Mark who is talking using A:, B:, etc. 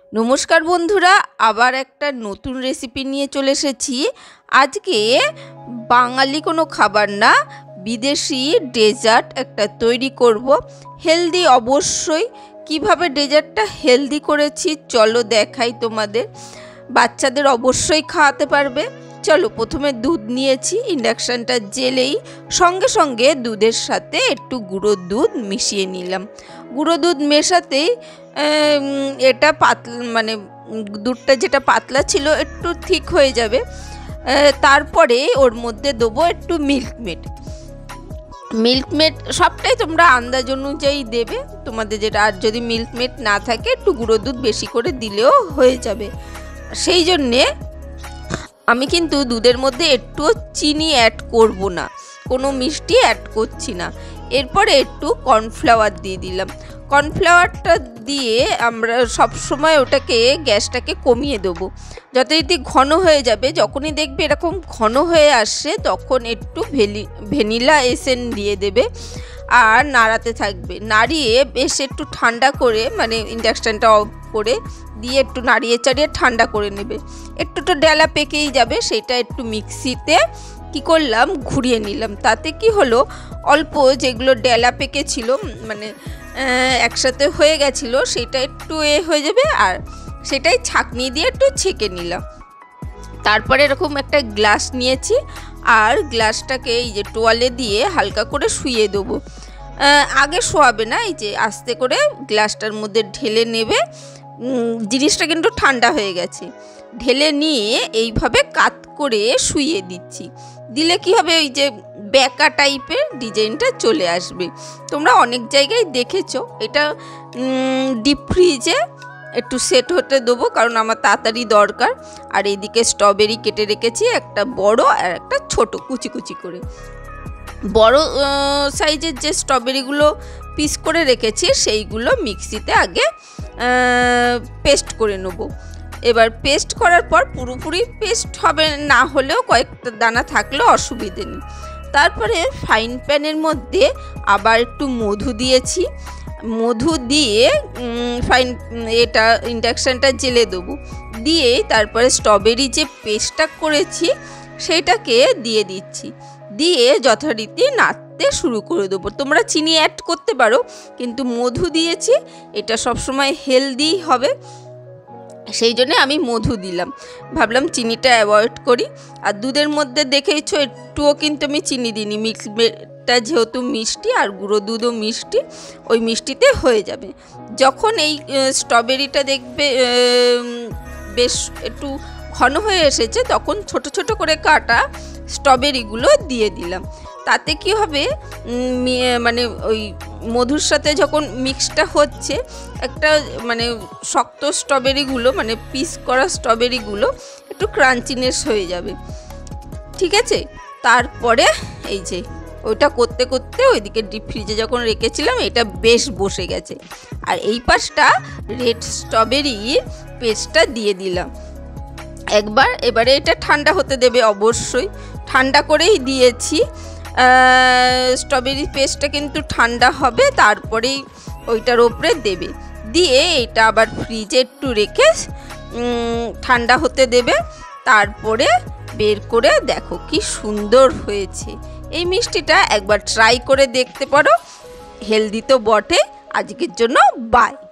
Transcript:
A: নমস্কার বন্ধুরা, আবার একটা নতুন রেসিপি নিয়ে চলে এসেছি। আজকে বাঙালি কোনো খাবার না, বিদেশি ডেজার্ট একটা তৈরি করব। হেলদি অবশ্যই। কিভাবে ডেজার্টটা হেলদি করেছি চলো দেখাই তোমাদের। বাচ্চাদের অবশ্যই খাওয়াতে পারবে। চলো, প্রথমে দুধ নিয়েছি, ইন্ডাকশানটা জেলেই সঙ্গে সঙ্গে দুধের সাথে একটু গুঁড়ো দুধ মিশিয়ে নিলাম। গুঁড়ো দুধ মেশাতেই এটা মানে দুধটা যেটা পাতলা ছিল একটু ঠিক হয়ে যাবে। তারপরে ওর মধ্যে দেবো একটু মিল্কমেড সবটাই তোমরা আন্দাজ অনুযায়ী দেবে তোমাদের যেটা। আর যদি মিল্কমেড না থাকে একটু গুঁড়ো দুধ বেশি করে দিলেও হয়ে যাবে। সেই জন্যে আমি কিন্তু দুধের মধ্যে একটুও চিনি অ্যাড করব না, কোনো মিষ্টি অ্যাড করছি না। এরপরে একটু কর্নফ্লাওয়ার দিয়ে দিলাম। কর্নফ্লাওয়ারটা দিয়ে আমরা সবসময় ওটাকে গ্যাসটাকে কমিয়ে দেবো। যথারীতি ঘন হয়ে যাবে, যখনই দেখবে এরকম ঘন হয়ে আসছে তখন একটু ভ্যানিলা এসেন্স দিয়ে দেবে আর নাড়াতে থাকবে। নাড়িয়ে বেশ একটু ঠান্ডা করে, মানে ইন্ডাকশানটা অফ করে দিয়ে একটু নাড়িয়ে চাড়িয়ে ঠান্ডা করে নেবে। একটু তো ডেলা পেকেই যাবে, সেটা একটু মিক্সিতে কি করলাম ঘুরিয়ে নিলাম। তাতে কি হলো, অল্প যেগুলো ডেলা পেকে ছিল মানে একসাথে হয়ে গেছিলো সেটা একটু হয়ে যাবে। আর সেটাই ছাঁকনি দিয়ে একটু ছেঁকে নিলাম। তারপরে এরকম একটা গ্লাস নিয়েছি আর গ্লাসটাকে এই যে টোয়ালে দিয়ে হালকা করে শুইয়ে দেবো। আগে শোয়াবে না, এই যে আস্তে করে গ্লাসটার মধ্যে ঢেলে নেবে। জিনিসটা কিন্তু ঠান্ডা হয়ে গেছে। ঢেলে নিয়ে এইভাবে কাত করে শুইয়ে দিচ্ছি। দিলে কি হবে, ওই যে বেঁকা টাইপের ডিজাইনটা চলে আসবে। তোমরা অনেক জায়গায় দেখেছো। এটা ডিপ ফ্রিজে একটু সেট হতে দেবো, কারণ আমার তাড়াতাড়ি দরকার। আর এইদিকে স্ট্রবেরি কেটে রেখেছি, একটা বড় আর একটা ছোট কুচি কুচি করে। বড় সাইজের যে স্ট্রবেরিগুলো পিস করে রেখেছি সেইগুলো মিক্সিতে আগে পেস্ট করে নেবো। এবার পেস্ট করার পর পুরোপুরি পেস্ট হবে না হলেও কয়েকটা দানা থাকলেও অসুবিধে নেই। তারপরে ফাইন প্যানের মধ্যে আবার একটু মধু দিয়েছি। মধু দিয়ে এটা ইন্ডাকশানটা জেলে দেবো। দিয়ে তারপরে স্ট্রবেরি যে পেস্টটা করেছি সেটাকে দিয়ে দিচ্ছি। দিয়ে যথারীতি নাড়তে শুরু করে দেবো। তোমরা চিনি অ্যাড করতে পারো, কিন্তু মধু দিয়েছি, এটা সবসময় হেলদি হবে, সেই জন্য আমি মধু দিলাম। ভাবলাম চিনিটা অ্যাভয়েড করি। আর দুধের মধ্যে দেখেইছো একটুও কিন্তু আমি চিনি দিইনি। মিল্কমেডটা যেহেতু মিষ্টি আর গুঁড়ো দুধও মিষ্টি, ওই মিষ্টিতে হয়ে যাবে। যখন এই স্ট্রবেরিটা দেখবে বেশ একটু ঘন হয়ে এসেছে, তখন ছোট ছোট করে কাটা স্ট্রবেরিগুলো দিয়ে দিলাম। তাতে কি হবে, মানে ওই মধুর সাথে যখন মিক্সটা হচ্ছে একটা মানে শক্ত স্ট্রবেরিগুলো, মানে পিস করা স্ট্রবেরিগুলো একটু ক্রাঞ্চিনেস হয়ে যাবে। ঠিক আছে, তারপরে এই যে ওইটা করতে করতে ওইদিকে ডিপ ফ্রিজে যখন রেখেছিলাম এটা বেশ বসে গেছে। আর এই পাশটা রেড স্ট্রবেরির পেস্টটা দিয়ে দিলাম এবারে এটা ঠান্ডা হতে দেবে অবশ্যই। ঠান্ডা করেই দিয়েছি। স্ট্রবেরি পেস্টটা কিন্তু ঠান্ডা হবে, তারপরেই ওইটার ওপরে দেবে। দিয়ে এটা আবার ফ্রিজে একটু রেখে ঠান্ডা হতে দেবে। তারপরে বের করে দেখো কি সুন্দর হয়েছে। এই মিষ্টিটা একবার ট্রাই করে দেখতে পারো। হেলদি তো বটে। আজকের জন্য বাই।